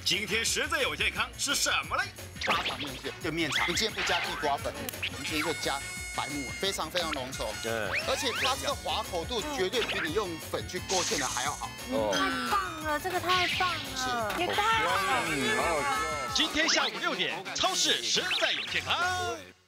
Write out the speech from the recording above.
今天实在有健康是什么嘞？ 8场面线跟面肠，你今天不加地瓜粉，我们今天就加白木耳，非常非常浓稠。对，而且它这个滑口度绝对比你用粉去勾芡的还要好。 太棒了，这个太棒了，也太好吃了。 今天下午6点，超市实在有健康。